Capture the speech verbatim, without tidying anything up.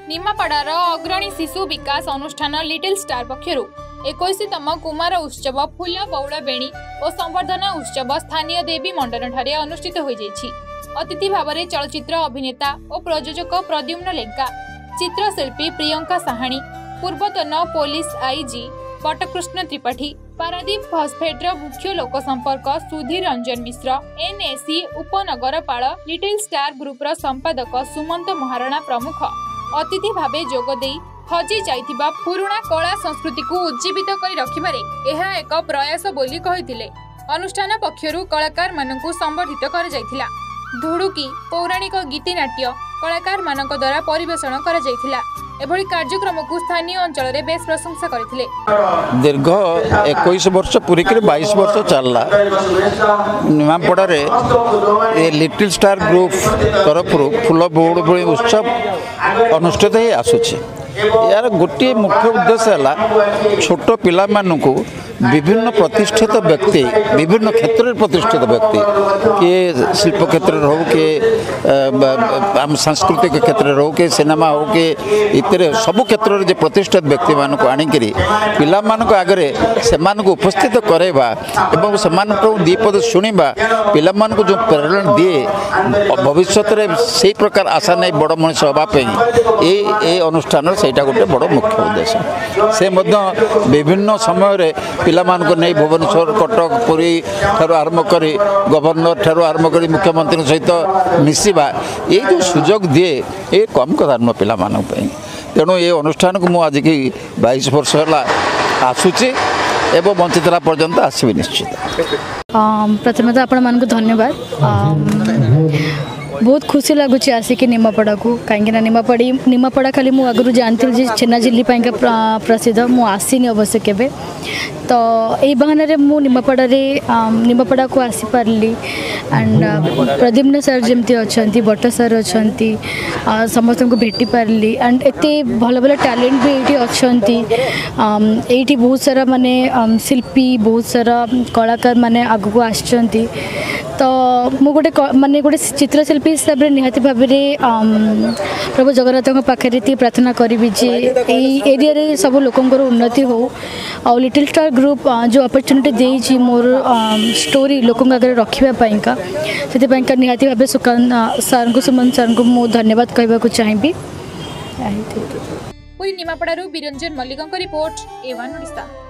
निमापड़ार अग्रणी शिशु विकास अनुष्ठान लिटिल स्टार पक्षरु इक्कीसतम कुमार उत्सव फूल बौड़ बेणी और संवर्धना उत्सव स्थानीय देवी मंडन ठारे अनुष्ठित हो जाइछि। अतिथि भाव में चलचित्र अभिनेता और प्रयोजक प्रद्युम्न लेंका, चित्रशिल्पी प्रियंका साहानी, पूर्वतन पुलिस आईजी पटकृष्ण त्रिपाठी, पारादीप फॉस्फेट्र मुख्य लोक संपर्क सुधीर रंजन मिश्र, एनएसी उपनगरपाल लिटिल स्टार ग्रुपर संपादक सुमंत महाराणा प्रमुख अतिथि भावे जोगदे हजि जाइथिबा पुराणा कला संस्कृति को उज्जीवित करी रखिबारे एहा एक प्रयास बोली कहिथिले। अनुष्ठान पक्षरु कलाकार मानकु संबर्धित कर जाइथिला। धुडुकी पौराणिक गीतिनाट्य कलाकार मानक द्वारा परिवेषण कर जाइथिला। एभली कार्यक्रम को स्थानीय अंचल रे बेस प्रशंसा करथिले। दीर्घ इक्कीस वर्ष पूरी कर बाईस वर्ष चलला निमापड़ा रे ए लिटिल स्टार ग्रुप तरफ फूल बौड़ बेणी उत्सव अनुष्ठित ही आसुछि। यार गोटे मुख्य उद्देश्य है छोट पिला मानकु विभिन्न प्रतिष्ठित व्यक्ति विभिन्न क्षेत्र में प्रतिष्ठित व्यक्ति किए शिल्प क्षेत्र हो किए आम सांस्कृतिक क्षेत्र हो कि सिनेमा हो कि इतने सब क्षेत्र में प्रतिष्ठित व्यक्ति मानक आनिकी पिला मानक आगे से उपस्थित करवा एवं से दीपद शुणा पिला मानक जो प्रेरणा दिए भविष्य में से प्रकार आशा नहीं बड़ मनीष हाँपाई अनुष्ठान से गोटे बड़ मुख्य उद्देश्य। से विभिन्न समय पिला मानक नहीं भुवनेश्वर कटक पुरी ठार आरंभ कर गवर्नर ठार आरंभ कर मुख्यमंत्री सहित मिसवा ये जो सुजोग दिए ये कम कथा नुह पिला मानक तेणु ये अनुष्ठान को मुझे आज की बाईस वर्ष है आसूची एवं बंचित पर्यंत आसवि निश्चित। प्रथम तो आपण मानक धन्यवाद। बहुत खुशी लगुच आसिक निमापड़ा को कहीं निमापड़ी निमापड़ा खाली मु आगु जानती छेना झिल्ली प्रसिद्ध मु आसीनी अवश्य केबे तो यही बहाना मु निमापड़ा निमापड़ा को आसी पारली एंड प्रद्युम्न सर जमती अच्छा बट सर अच्छा समस्त को भेटी पारली एंड एत भल भल टैलेंट भी ये अच्छा ये बहुत सारा माने शिल्पी बहुत सारा कलाकार माने आग को आसचंती तो मु गोटे माने गोटे चित्रशिल्पी हिसाब से निहाती भाव में प्रभु जगन्नाथ पाखे प्रार्थना करी जे एरिया रे सब लोकंर उन्नति हो और लिटिल स्टार ग्रुप जो अपॉर्चुनिटी देइछि मोर स्टोरी लोकंग आगे रखापी से निहाती भाव सुकांत सर को सुमन सर को मु धन्यवाद कहवा को चाहिए। पूरी निमापड़ारू Biranjan Mallik report A one Odisha.